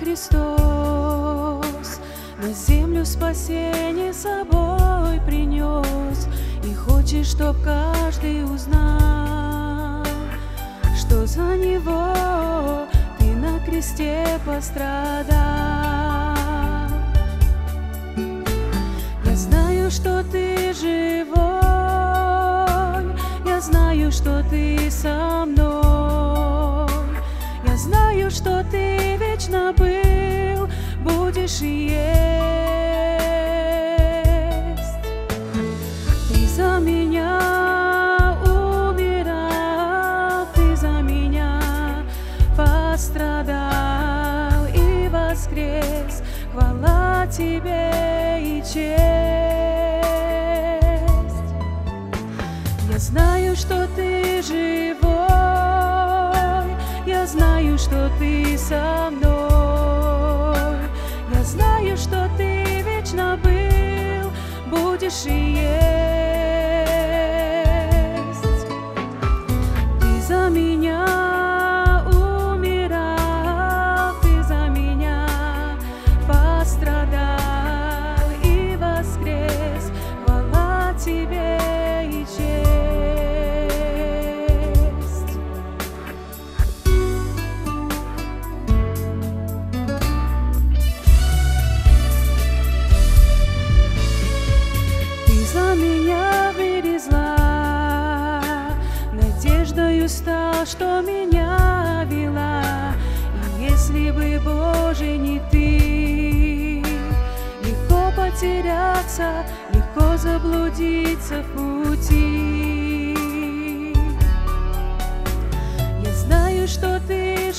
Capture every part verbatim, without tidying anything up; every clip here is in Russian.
Христос на землю спасение с собой принес, и хочет, чтоб каждый узнал, что за него ты на кресте пострадал. Я знаю, что ты живой, я знаю, что ты со мной, я знаю, что ты вечно был, будешь и есть. Ты за меня умирал, ты за меня пострадал и воскрес. Хвала тебе и честь. Я знаю, что ты живой, я знаю, что ты со мной, я знаю, что ты вечно был, будешь и есть. Ты за меня умирал, ты за меня пострадал и воскрес. Хвала тебе и честь. Надеждою стал, что меня вела, и если бы, Боже, не ты, легко потеряться, легко заблудиться в пути. Я знаю, что ты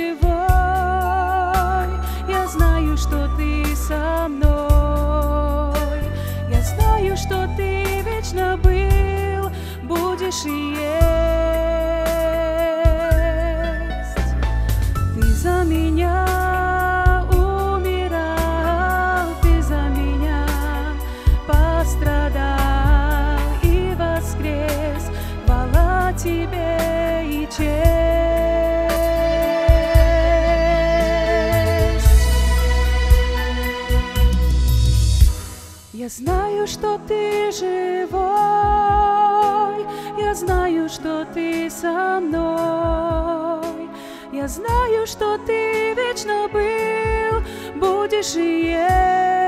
живой, я знаю, что ты со мной, я знаю, что ты вечно был, будешь и есть. Ты за меня умирал, ты за меня пострадал и воскрес. Хвала тебе и честь. Я знаю, что ты живой, я знаю, что ты со мной, я знаю, что ты вечно был, будешь и есть.